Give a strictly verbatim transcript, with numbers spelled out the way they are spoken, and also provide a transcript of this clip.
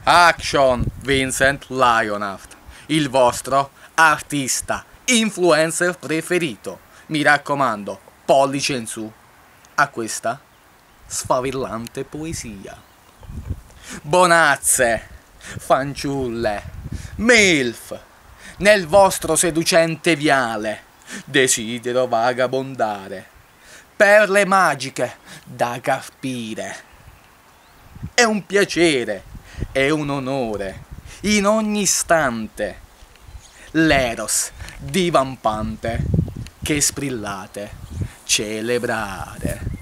Action Vincent Lionheart, il vostro artista, influencer preferito. Mi raccomando, pollice in su a questa sfavillante poesia. Bonazze, fanciulle, milf, nel vostro seducente viale desidero vagabondare, perle magiche da carpire. È un piacere, è un onore, in ogni istante, l'eros divampante che sprillate celebrare.